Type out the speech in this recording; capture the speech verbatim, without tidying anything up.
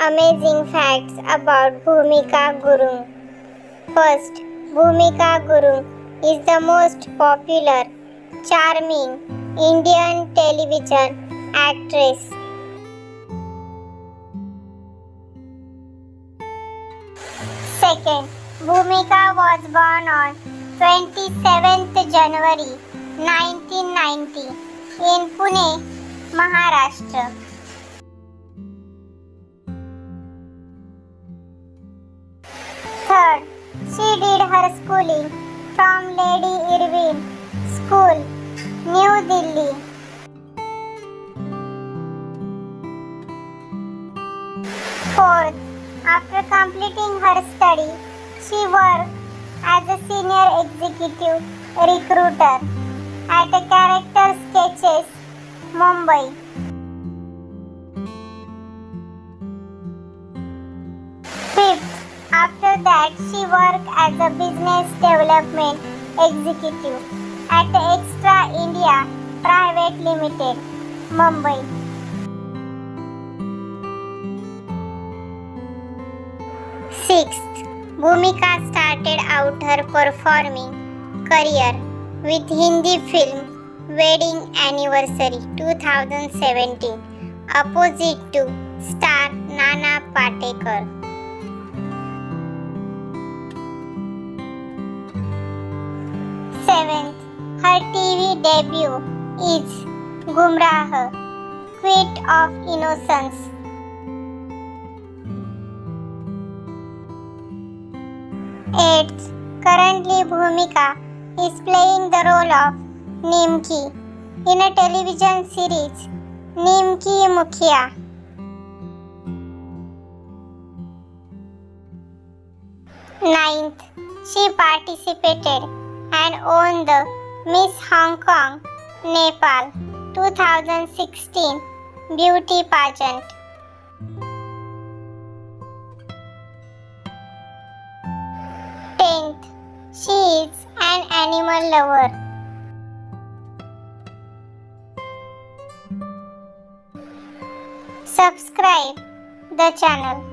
amazing facts about Bhumika Gurung. First, Bhumika Gurung is the most popular, charming Indian television actress. Second, Bhumika was born on twenty-seventh January nineteen ninety in Pune, Maharashtra. Third, she did her schooling from Lady Irwin School, New Delhi. Fourth, after completing her study, she worked as a senior executive recruiter at Character Sketches, Mumbai. Fifth, after that she worked as a business development executive at Extra India Private Limited, Mumbai. Sixth, Bhumika started out her performing career with Hindi film Wedding Anniversary twenty seventeen, opposite to star Nana Patekar. Seventh, her T V debut is Gumraah, Quit of Innocence. Eighth, currently Bhumika is playing the role of Nimki in a television series Nimki Mukhiya. Ninth, she participated and won the Miss Hong Kong, Nepal twenty sixteen beauty pageant. Tenth, she is an animal lover. Subscribe the channel.